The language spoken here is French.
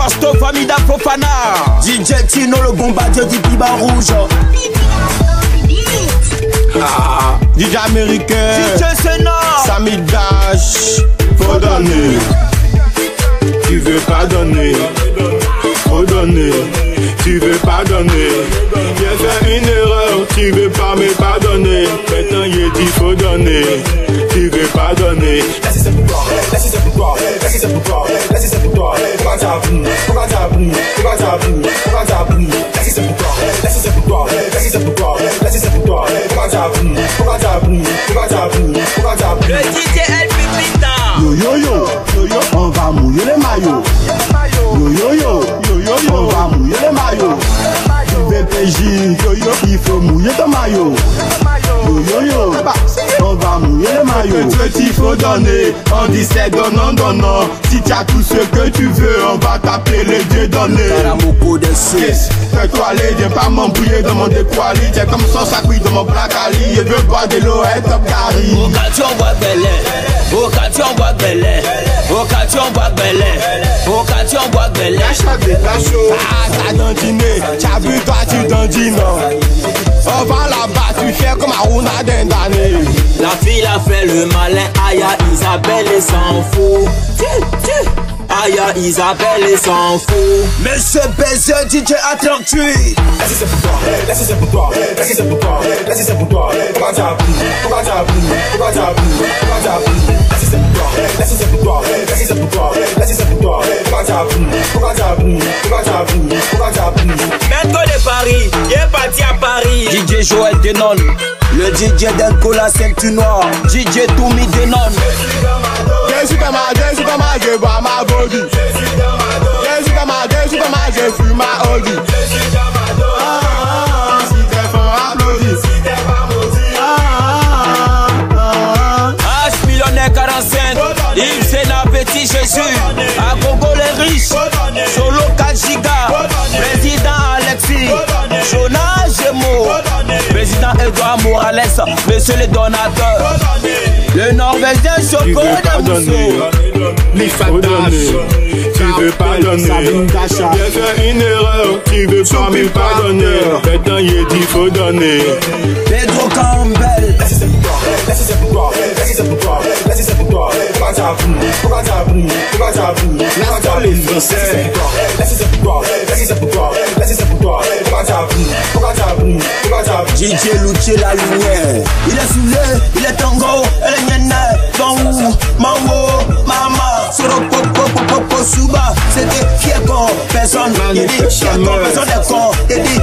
Costo, famille d'Afrofana. DJ Tino, le bombardier du Biba Rouge. DJ américain, DJ Senor, Samy Dash. Faut donner, tu veux pas donner. Faut donner, tu veux pas donner. J'ai fait une erreur, tu veux pas me pardonner. Maintenant il dit faut donner, tu veux pas donner. Laisse c'est pour toi, laisse c'est pour toi, laisse c'est pour toi, laisse c'est pour toi. Pourquoi t'as pris, pourquoi t'as pris, pourquoi t'as pris, pourquoi t'as pris. Laisse c'est pour toi, laisse c'est pour toi, laisse c'est pour toi, laisse c'est pour toi. Pourquoi t'as pris, pourquoi t'as pris, pourquoi t'as pris, pourquoi t'as pris. le DJ El Pipita. Yo yo yo, yo yo, on va mouiller les maillots. Yo yo yo, yo yo yo, on va mouiller les maillots. BPJ, yo yo, il faut mouiller ton maillot. Yo yo yo, on va mouiller les maillots. Que il faut donner, on dit c'est donnant, donnant. Si tu as tout ce que tu veux, on va t'appeler les dieux donnés. Karamoko des six. Fais-toi aller, viens pas m'embrouiller dans mon décoili. J'ai comme son sacouille dans mon placali. Je veux boire de l'eau et top carry. Au quartier on voit Belay, au quartier on voit Belay, au quartier on voit Belay, au quartier on voit Belay. Ah, t'as dandiné, t'as vu toi tu dandines. On va là-bas, tu fais comme Aruna Dendane. La fille a fait le malin, aïe Isabelle et s'en fout. Aïe Isabelle et s'en fout. Monsieur Baiser, DJ Atlantique. Laisse c'est pour toi, laisse c'est pour toi, laisse c'est pour toi, laisse c'est pour toi. Pourquoi t'as pris, pourquoi t'as pris, pourquoi t'as pris, pourquoi t'as pris. Laisse c'est pour toi, laisse c'est pour toi, laisse c'est pour toi, laisse c'est pour toi. Pourquoi t'as pris, pourquoi t'as pris, pourquoi t'as pris, pourquoi t'as pris. Maître de Paris, il est parti à Paris. DJ Joël Denon, Le DJ Denko, la ceinture noire. DJ Toumi Denon. Je suis comme je bois ma body. Je suis comme je fume ma Audi. Si t'es fort, applaudis. Si t'es pas maudit. H millionnaire 45, Yves Sénat Petit Jésus, à Congo les riches, Solo 4 gigas, président Alexis, Jonas Gémeaux, président Edouard Morales, monsieur le donateur, le Norvégien Choco de Tu veux pas donner. J'ai fait une erreur, tu veux pas me pardonner. Maintenant il dit faut donner. Pedro Campbell. Laisse c'est pour toi, laisse c'est pour toi, laisse c'est pour toi, laisse c'est pour toi. Pourquoi t'as pris, pourquoi t'as pris, pourquoi t'as pris, pourquoi t'as pris. Laisse c'est pour toi, laisse c'est pour toi, laisse c'est pour toi. Pourquoi t'as pris, pourquoi t'as pris, pourquoi t'as pris. DJ Luché la lumière. Il est soulé, il est tango, elle est nienne, bangou, mango, mama, soro popo, suba. C'était fier con, personne, il dit fier con, personne est con, il dit